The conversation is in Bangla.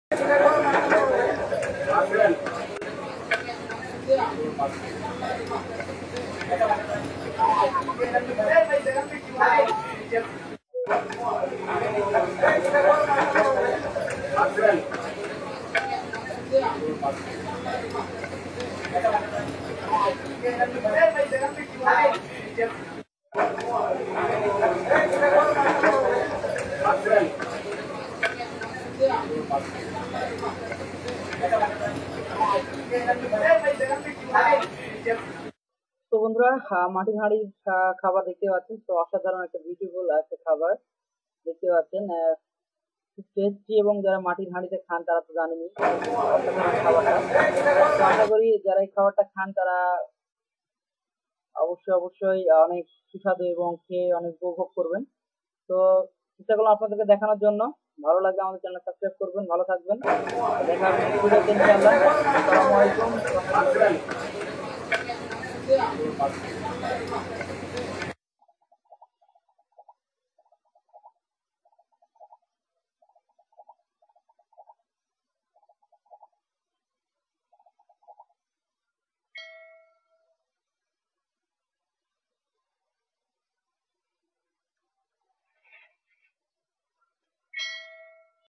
তো বন্ধুরা, মাটির হাঁড়ির খাবার দেখতে পাচ্ছেন। তো অসাধারণ একটা বিউটিফুল একটা খাবার দেখতে পাচ্ছেন। টেস্টি, এবং যারা মাটির হাঁড়িতে খান তারা তো জানেনই অসাধারণ খাবারটা। তো আশা করি যারা এই খাবারটা খান তারা অবশ্যই অনেক সুস্বাদু এবং খেয়ে অনেক উপভোগ করবেন। তো চেষ্টা করলাম আপনাদেরকে দেখানোর জন্য। ভালো লাগলে আমাদের চ্যানেল সাবস্ক্রাইব করবেন। ভালো থাকবেন। দেখা হবে নেক্সট ভিডিওতে ইনশাআল্লাহ। আসসালামু আলাইকুম।